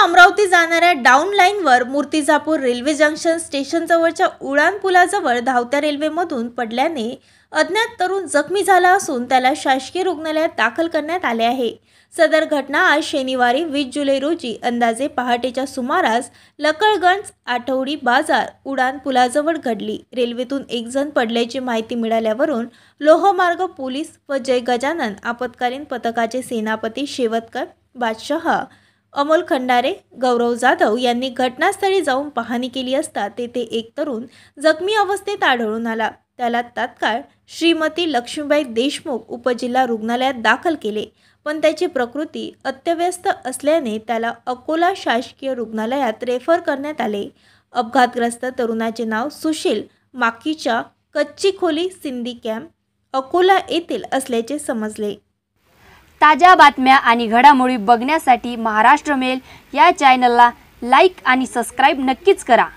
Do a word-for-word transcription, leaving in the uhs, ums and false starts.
अमरावती जाणाऱ्या डाऊन लाईनवर Murtijapur railway junction station जवळच्या उडान पुलाजवळ धावत्या रेल्वेमधून पडल्याने अज्ञात तरुण जखमी झाला असून त्याला शासकीय रुग्णालयात दाखल करण्यात आले आहे। सदर घटना आज शनिवारी वीस जुलै रोजी अंदाजे पहाटेच्या सुमारास लकळगंज आठवडी बाजार उडान पुलाजवळ घडली। रेल्वेतून एक जण पडल्याची माहिती मिळाल्यावरून लोहमार्ग पोलीस व जय गजानन आपत्कालीन पथकाचे सेनापती शेवतकर बादशाह, अमोल खंडारे, गौरव जाधव यांनी घटनास्थळी जाऊन पाहणी केली असता तेथे एक तरुण जखमी अवस्थेत आढळून आला। त्याला तात्काळ श्रीमती लक्ष्मीबाई देशमुख उपजिल्हा रुग्णालयात दाखल केले, पण त्याची प्रकृती अत्यवस्थ असल्याने त्याला अकोला शासकीय रुग्णालयात रेफर करण्यात आले। अपघातग्रस्त तरुणाचे नाव सुशील माकीच्या कच्ची खोली सिंधी कॅम्प अकोला येथील असल्याचे समजले। ताज्या बातम्या आणि घडामोडी बघण्यासाठी महाराष्ट्र मेल या चॅनलला लाईक आणि सबस्क्राईब नक्कीच करा।